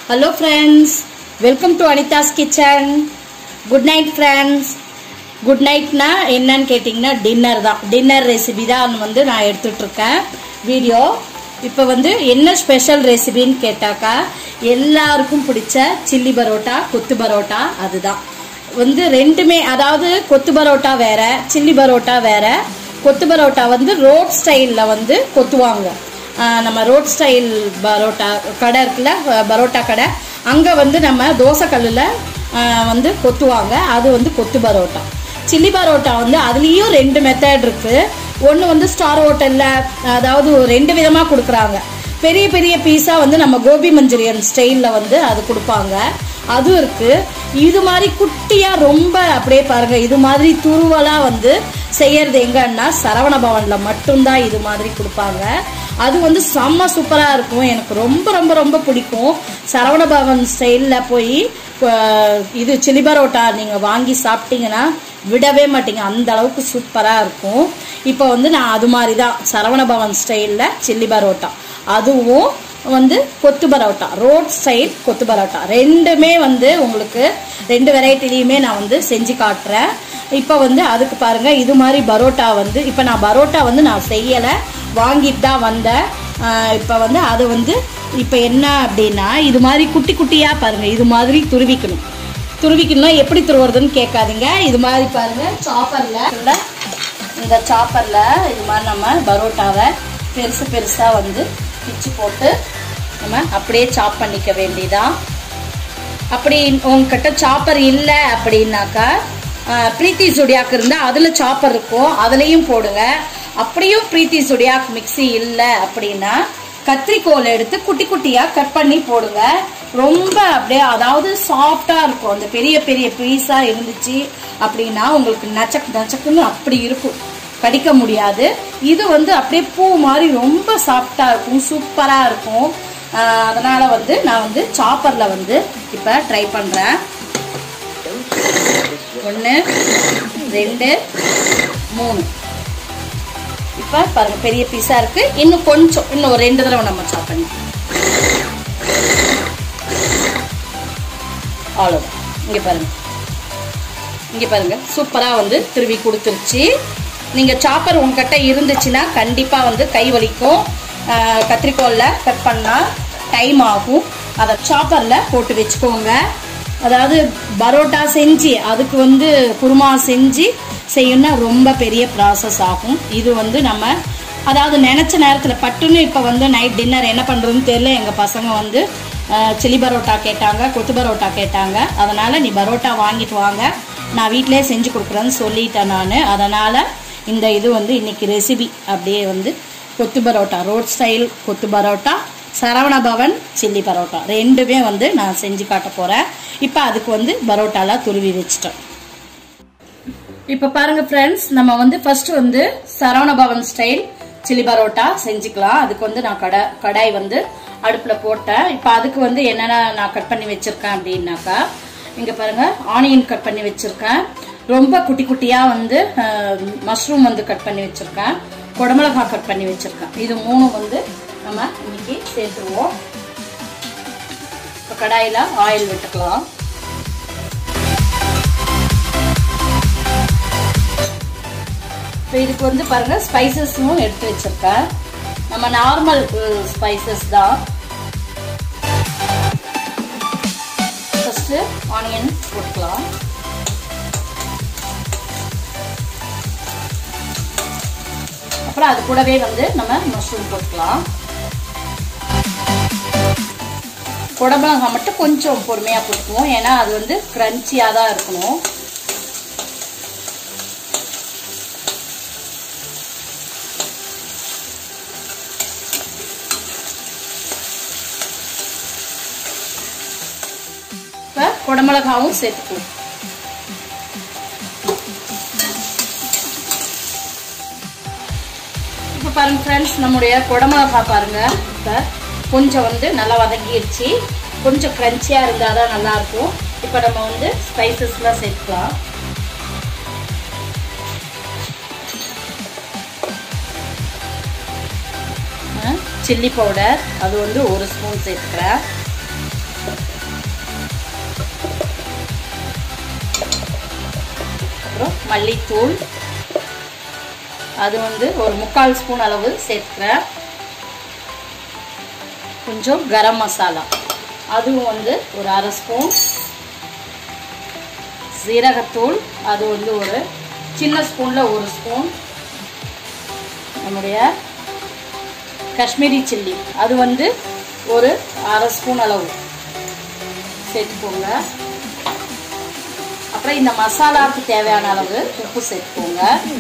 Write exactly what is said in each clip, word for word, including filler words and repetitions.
Hello friends, welcome to Anita's kitchen. Good night friends. Good night na என்னன்னு கேட்டிங்கனா dinner தான். Dinner recipe தான் வந்து நான் எடுத்துட்டு இருக்கேன் வீடியோ. இப்போ வந்து என்ன ஸ்பெஷல் ரெசிபின்னு கேட்டாக்கா எல்லாருக்கும் பிடிச்ச சில்லி பரோட்டா, கொத்து பரோட்டா அதுதான். வந்து ரெண்டுமே, அதாவது கொத்து பரோட்டா வேற, சில்லி பரோட்டா வேற. கொத்து பரோட்டா வந்து ரோட் ஸ்டைல்ல வந்து கொத்துவாங்க. நம்ம ரோட் ஸ்டைல் பரோட்டா கடை இருக்குல்ல, பரோட்டா கடை, அங்கே வந்து நம்ம தோசை கல்லில் வந்து கொத்துவாங்க. அது வந்து கொத்து பரோட்டா. சில்லி பரோட்டா வந்து அதுலேயும் ரெண்டு மெத்தட் இருக்குது. ஒன்று வந்து ஸ்டார் ஹோட்டலில், அதாவது ரெண்டு விதமாக கொடுக்குறாங்க. பெரிய பெரிய பீஸா வந்து நம்ம கோபி மஞ்சூரியன் ஸ்டைலில் வந்து அது கொடுப்பாங்க, அதுவும் இருக்குது. இது மாதிரி குட்டியாக ரொம்ப அப்படியே பாருங்க, இது மாதிரி துருவலாக வந்து செய்யறது எங்கன்னா சரவண பவனில் மட்டும்தான் இது மாதிரி கொடுப்பாங்க. அது வந்து செம்ம சூப்பராக இருக்கும். எனக்கு ரொம்ப ரொம்ப ரொம்ப பிடிக்கும். சரவண பவன் ஸ்டைலில் போய் இது சில்லி பரோட்டா நீங்கள் வாங்கி சாப்பிட்டீங்கன்னா விடவே மாட்டீங்க, அந்த அளவுக்கு சூப்பராக இருக்கும். இப்போ வந்து நான் அது மாதிரி தான் சரவண பவன் ஸ்டைலில் சில்லி பரோட்டா, அதுவும் வந்து கொத்து பரோட்டா, ரோட் ஸ்டைல் கொத்து பரோட்டா, ரெண்டுமே வந்து உங்களுக்கு ரெண்டு வெரைட்டிலையுமே நான் வந்து செஞ்சு காட்டுறேன். இப்போ வந்து அதுக்கு பாருங்க, இது மாதிரி பரோட்டா வந்து இப்போ நான் பரோட்டா வந்து நான் செய்யலை, வாங்கிட்டு தான் வந்தேன். இப்போ வந்து அது வந்து இப்போ என்ன அப்படின்னா, இது மாதிரி குட்டி குட்டியாக பாருங்க, இது மாதிரி துருவிக்கணும். துருவிக்கணும்னா எப்படி துருவுறதுன்னு கேட்காதீங்க. இது மாதிரி பாருங்க, சாப்பரில், இந்த சாப்பரில் இது மாதிரி நம்ம பரோட்டாவை பெருசு பெருசாக வந்து பிச்சு போட்டு நம்ம அப்படியே சாப் பண்ணிக்க வேண்டியதான். அப்படி உங்ககிட்ட சாப்பர் இல்லை அப்படின்னாக்கா பிரீத்தி சுடியாக்கு இருந்தால் அதில் சாப்பர் இருக்கும், அதுலேயும் போடுங்க. அப்படியும் பிரீத்தி சுடியாக் மிக்சி இல்லை அப்படின்னா கத்திரிக்கோல் எடுத்து குட்டி குட்டியாக கட் பண்ணி போடுங்க. ரொம்ப அப்படியே, அதாவது சாஃப்டாக இருக்கும். அந்த பெரிய பெரிய பீஸாக இருந்துச்சு அப்படின்னா உங்களுக்கு நச்சக்கு நச்சக்குன்னு அப்படி இருக்கும், கடிக்க முடியாது. இது வந்து அப்படியே பூ மாதிரி ரொம்ப சாஃப்டாக இருக்கும், சூப்பராக இருக்கும். அதனால் வந்து நான் வந்து சாப்பரில் வந்து இப்போ ட்ரை பண்ணுறேன். ஒன்று, ரெண்டு, மூணு. இப்போ பாருங்க, பெரிய பீஸாக இருக்குது. இன்னும் கொஞ்சம், இன்னும் ஒரு ரெண்டு தடவை நம்ம சாப் பண்ணி அவ்வளோதான். இங்கே பாருங்க, இங்கே பாருங்க, சூப்பராக வந்து திருவி கொடுத்துருச்சு. நீங்கள் சாப்பர் உங்ககிட்ட இருந்துச்சுன்னா கண்டிப்பாக வந்து கை வலிக்கும். கத்திரிக்கோலில் கட் பண்ணால் டைம் ஆகும். அதை சாப்பரில் போட்டு வச்சுக்கோங்க. அதாவது பரோட்டா செஞ்சு அதுக்கு வந்து குருமா செஞ்சு செய்யணும்னா ரொம்ப பெரிய ப்ராசஸ் ஆகும். இது வந்து நம்ம அதாவது நினச்ச நேரத்தில் பட்டுன்னு இப்போ வந்து நைட் டின்னர் என்ன பண்ணுறதுன்னு தெரியல. எங்கள் பசங்க வந்து சில்லி பரோட்டா கேட்டாங்க, கொத்து பரோட்டா கேட்டாங்க. அதனால் நீ பரோட்டா வாங்கிட்டு வாங்க, நான் வீட்டிலே செஞ்சு கொடுக்குறேன்னு சொல்லிட்டேன் நான். அதனால் இந்த இது வந்து இன்னைக்கு ரெசிபி அப்படியே வந்து கொத்து parotta, road style kothu parotta, Saravana Bhavan chilli parotta, ரெண்டுமே வந்து நான் செஞ்சு காட்ட போகிறேன். இப்போ அதுக்கு வந்து பரோட்டாலாம் துருவி வச்சுட்டேன். இப்போ பாருங்க ஃப்ரெண்ட்ஸ், நம்ம வந்து ஃபர்ஸ்ட் வந்து சரவண பவன் ஸ்டைல் சில்லி பரோட்டா செஞ்சுக்கலாம். அதுக்கு வந்து நான் கடை கடாய் வந்து அடுப்பில் போட்டேன். இப்போ அதுக்கு வந்து என்னென்ன நான் கட் பண்ணி வச்சுருக்கேன் அப்படின்னாக்கா, இங்கே பாருங்க, ஆனியன் கட் பண்ணி வச்சுருக்கேன். ரொம்ப குட்டி குட்டியாக வந்து மஷ்ரூம் வந்து கட் பண்ணி வச்சுருக்கேன். குடமிளகா கட் பண்ணி வச்சுருக்கேன். இது மூணு வந்து நம்ம இன்னைக்கு சேர்த்துருவோம். இப்போ கடாயில் ஆயில் விட்டுக்கலாம். இப்போ இதுக்கு வந்து பாருங்க, ஸ்பைசஸும் எடுத்து வச்சிருக்கேன். நம்ம நார்மல் ஸ்பைசஸ் தான். ஃபர்ஸ்ட் ஆனியன் போட்டுக்கலாம். அப்புறம் அது கூடவே வந்து நம்ம மஷ்ரூம் போட்டுக்கலாம். குடமிளகா மட்டும் கொஞ்சம் பொறுமையாக போட்டுக்குவோம், ஏன்னா அது வந்து கிரன்ச்சியாக தான் இருக்கணும். இப்போ குடமிளகாவும் சேர்த்துக்குவோம். இப்போ பாருங்க ஃப்ரெண்ட்ஸ், நம்முடைய குடமிளகா பாருங்க இப்போ கொஞ்சம் வந்து நல்லா வதங்கிடுச்சு. கொஞ்சம் கிரன்ச்சியாக இருந்தால் தான் நல்லாயிருக்கும். இப்போ நம்ம வந்து ஸ்பைசஸ்லாம் சேர்த்துக்கலாம். சில்லி பவுடர் அது வந்து ஒரு ஸ்பூன் சேர்த்துக்கிறேன். மல்லித்தூள், அது வந்து ஒரு முக்கால் ஸ்பூன் அளவு சேர்க்கிறேன். கொஞ்சம் கரம் மசாலா, அதுவும் வந்து ஒரு அரை ஸ்பூன். சீரகத்தூள், அது வந்து ஒரு சின்ன ஸ்பூனில் ஒரு ஸ்பூன். நம்முடைய காஷ்மீரி சில்லி, அது வந்து ஒரு அரை ஸ்பூன் அளவு சேர்த்துக்கோங்க. அப்புறம் இந்த மசாலாவுக்கு தேவையான அளவு உப்பு சேர்த்துக்கோங்க.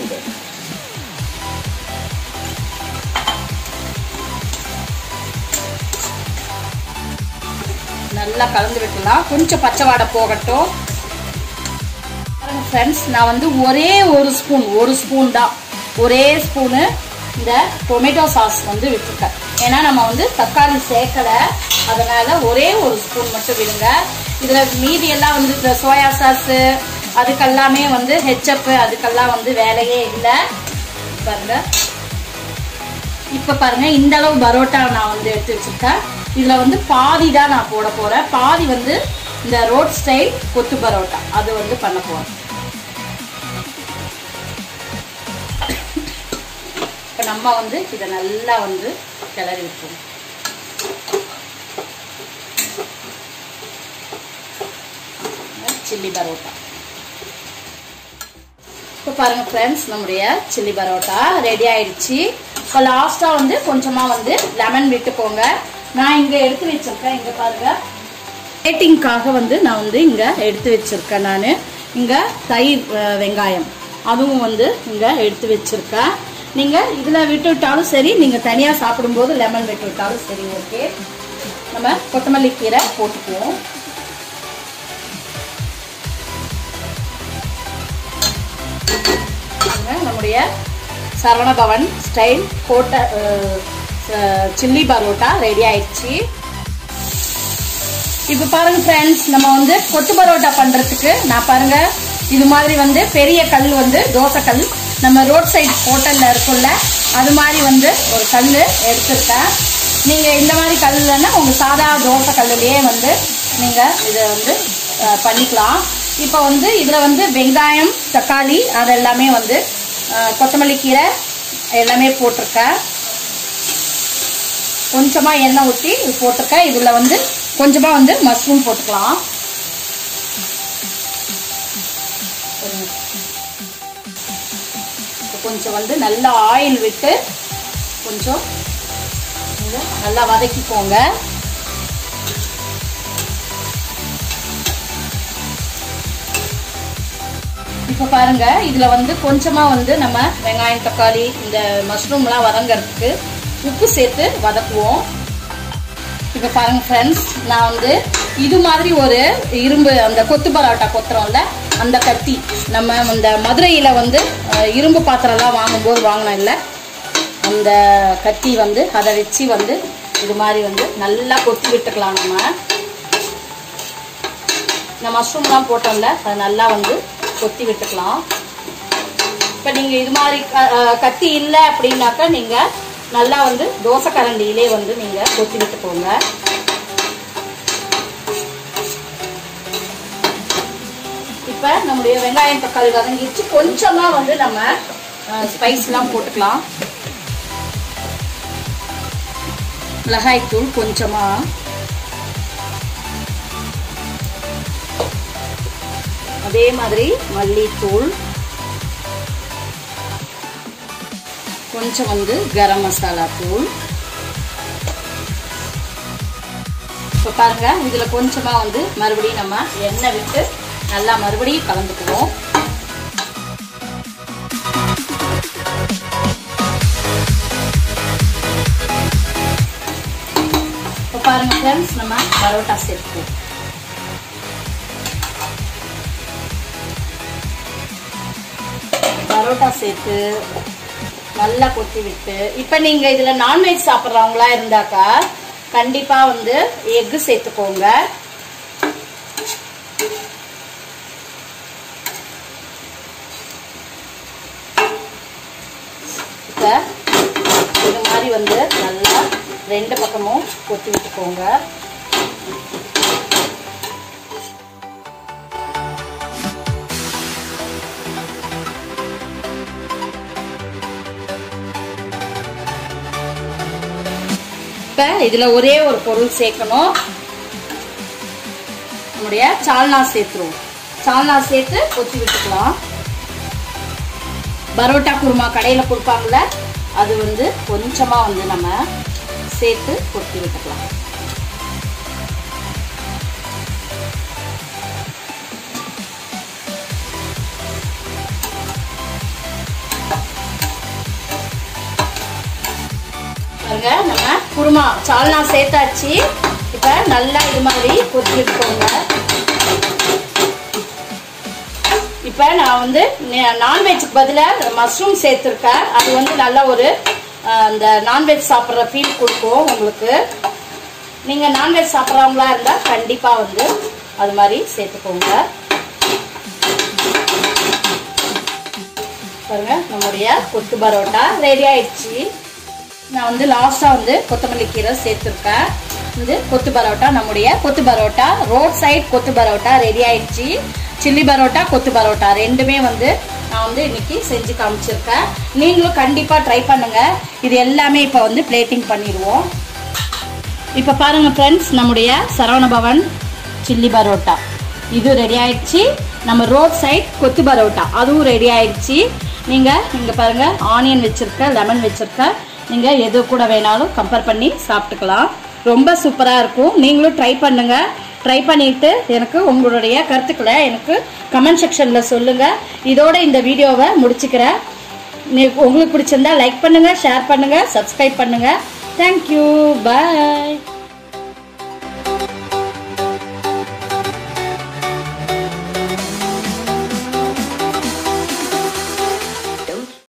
நல்லா கலந்து விட்டுலாம். கொஞ்சம் பச்சை வாடை போகட்டும். ஃப்ரெண்ட்ஸ், நான் வந்து ஒரே ஒரு ஸ்பூன் ஒரு ஸ்பூன் தான் ஒரே ஸ்பூனு இந்த டொமேட்டோ சாஸ் வந்து விட்டுருக்கேன். ஏன்னா நம்ம வந்து தக்காளி சேர்க்கலை, அதனால ஒரே ஒரு ஸ்பூன் மட்டும் விடுங்க. இதில் மீதி எல்லாம் வந்து இந்த சோயா சாஸு அதுக்கெல்லாமே வந்து ஹெச்அப்பு அதுக்கெல்லாம் வந்து வேலையே இல்லை. பாருங்க, இப்போ பாருங்க இந்த அளவு பரோட்டா நான் வந்து எடுத்து வச்சுருக்கேன். இதில் வந்து பாதி தான் நான் போட போகிறேன். பாதி வந்து இந்த ரோட் ஸ்டைல் கொத்து பரோட்டா அது வந்து பண்ண போகிறேன். இப்போ நம்ம வந்து இதை நல்லா வந்து கிளறி விட்டுருவோம். சில்லி பரோட்டா இப்போ பாருங்க ஃப்ரெண்ட்ஸ், நம்முடைய சில்லி பரோட்டா ரெடி ஆயிடுச்சு. இப்போ லாஸ்டா வந்து கொஞ்சமா வந்து லெமன் விட்டுக்கோங்க. நான் இங்க எடுத்து வச்சிருக்கேன். இங்க பாருங்க, பிளேட்டிங்காக வந்து நான் வந்து இங்க எடுத்து வச்சிருக்கேன். நான் இங்க தயிர் வெங்காயம் அதுவும் வந்து இங்க எடுத்து வச்சிருக்கேன். நீங்க இதுல விட்டு விட்டாலும் சரி, நீங்க தனியா சாப்பிடும்போது லெமன் விட்டு விட்டாலும் சரி. ஓகே, நம்ம கொத்தமல்லி கீரை போட்டுக்குவோம். நம்முடைய சரவணபவன் ஸ்டைல் கோட்ட சில்லி பரோட்டா ரெடி ஆயிடுச்சு. இப்போ பாருங்க ஃப்ரெண்ட்ஸ், நம்ம வந்து கொத்து பரோட்டா பண்றதுக்கு நான் பாருங்க இது மாதிரி வந்து பெரிய கல் வந்து தோசை கல் நம்ம ரோட் சைடு ஹோட்டல்ல இருக்கும்ல, அது மாதிரி வந்து ஒரு கல் எடுத்துருக்கேன். நீங்க இந்த மாதிரி கல் இல்லைன்னா உங்க சாதா தோசை கல்லுலயே வந்து நீங்க இதை வந்து பண்ணிக்கலாம். இப்போ வந்து இதுல வந்து வெங்காயம், தக்காளி அதெல்லாமே வந்து கொத்தமல்லி கீரை எல்லாமே போட்டிருக்கேன். கொஞ்சமா எண்ணெய் ஊற்றி இது போட்டிருக்கேன். இதுல வந்து கொஞ்சமா வந்து மஷ்ரூம் போட்டுக்கலாம். கொஞ்சம் வந்து நல்லா ஆயில் விட்டு கொஞ்சம் நல்லா வதக்கிக்கோங்க. இப்போ பாருங்க, இதுல வந்து கொஞ்சமா வந்து நம்ம வெங்காயம், தக்காளி, இந்த மஷ்ரூம்லாம் வதங்கிறதுக்கு உப்பு சேர்த்து வதக்குவோம். இப்போ பாருங்க ஃப்ரெண்ட்ஸ், நான் வந்து இது மாதிரி ஒரு இரும்பு அந்த கொத்து பரோட்டா கொத்துறோம்ல அந்த கத்தி, நம்ம இந்த மதுரையில வந்து இரும்பு பாத்திரம்லாம் வாங்கும்போது வாங்கினோம் இல்லை, அந்த கத்தி வந்து அதை வச்சு வந்து இது மாதிரி வந்து நல்லா கொத்தி விட்டுக்கலாம். நம்ம இந்த மஷ்ரூம்லாம் போட்டோம்ல அதை நல்லா வந்து கொத்தி விட்டுக்கலாம். இப்போ நீங்கள் இது மாதிரி கத்தி இல்லை அப்படின்னாக்கா நீங்கள் நல்லா வந்து தோசை கரண்டியிலே வந்து நீங்கள் கொத்தி விட்டுக்கோங்க. இப்போ நம்முடைய வெங்காயம் தக்காளி வதங்கிச்சு. கொஞ்சமாக வந்து நம்ம ஸ்பைஸ்லாம் போட்டுக்கலாம். மிளகாய்த்தூள் கொஞ்சமாக, அதே மாதிரி மல்லித்தூள், கொஞ்சம் வந்து கரம் மசாலா தூள். இப்போ பாருங்க, இதுல கொஞ்சமா வந்து மறுபடியும் நம்ம எண்ணெய் விட்டு நல்லா மறுபடியும் கலந்துக்குவோம். இப்போ பாருங்க ஃப்ரெண்ட்ஸ், நம்ம பரோட்டா சேர்த்துக்குவோம். பரோட்டா சேர்த்து நல்லா கொத்தி விட்டு, இப்ப நீங்க இதுல நான்வெஜ் சாப்பிட்றவங்களா இருந்தாக்கா கண்டிப்பா வந்து எக்கு சேர்த்துக்கோங்க. இப்ப இது மாதிரி வந்து நல்லா ரெண்டு பக்கமும் கொத்தி விட்டுக்கோங்க. இப்போ இதில் ஒரே ஒரு பொருள் சேர்க்கணும். நம்முடைய சால்னா சேர்த்துருவோம். சால்னா சேர்த்து கொத்தி விட்டுக்கலாம். பரோட்டா குருமா கடையில் கொடுப்பாங்கள்ல, அது வந்து கொஞ்சமாக வந்து நம்ம சேர்த்து கொத்தி விட்டுக்கலாம். பாருங்க, நம்ம குருமா சால்னா சேர்த்தாச்சு. இப்போ நல்லா இது மாதிரி கொத்தி விட்டுக்கோங்க. இப்போ நான் வந்து நான்வெஜ்ஜுக்கு பதிலாக மஷ்ரூம் சேர்த்துருக்கேன். அது வந்து நல்ல ஒரு அந்த நான்வெஜ் சாப்பிட்ற ஃபீல் கொடுக்கும் உங்களுக்கு. நீங்கள் நான்வெஜ் சாப்பிட்றவங்களா இருந்தால் கண்டிப்பாக வந்து அது மாதிரி சேர்த்துக்கோங்க. பாருங்க, நம்முடைய கொத்து பரோட்டா ரெடி ஆயிடுச்சு. நான் வந்து லாஸ்ட்டாக வந்து கொத்தமல்லி கீரை சேர்த்துருக்கேன். வந்து கொத்து பரோட்டா, நம்முடைய கொத்து parotta road side kothu parotta ready ஆயிடுச்சு. சில்லி பரோட்டா, கொத்து பரோட்டா ரெண்டுமே வந்து நான் வந்து இன்னைக்கு செஞ்சு காமிச்சிருக்கேன். நீங்களும் கண்டிப்பாக ட்ரை பண்ணுங்க. இது எல்லாமே இப்போ வந்து பிளேட்டிங் பண்ணிடுவோம். இப்போ பாருங்க ஃப்ரெண்ட்ஸ், நம்முடைய சரவணபவன் சில்லி பரோட்டா இது ரெடி ஆயிடுச்சு. நம்ம ரோட் சைட் கொத்து பரோட்டா அதுவும் ரெடி ஆயிடுச்சு. நீங்கள் இங்கே பாருங்க, ஆனியன் வச்சிருக்க, லெமன் வச்சிருக்க, நீங்கள் எது கூட வேணாலும் கம்பேர் பண்ணி சாப்பிட்டுக்கலாம். ரொம்ப சூப்பராக இருக்கும். நீங்களும் ட்ரை பண்ணுங்கள். ட்ரை பண்ணிவிட்டு எனக்கு உங்களுடைய கருத்துக்களை எனக்கு கமெண்ட் செக்ஷனில் சொல்லுங்கள். இதோட இந்த வீடியோவை முடிச்சுக்கிறேன். உங்களுக்கு பிடிச்சிருந்தா லைக் பண்ணுங்கள், ஷேர் பண்ணுங்கள், சப்ஸ்கிரைப் பண்ணுங்கள். தேங்க்யூ, பாய்.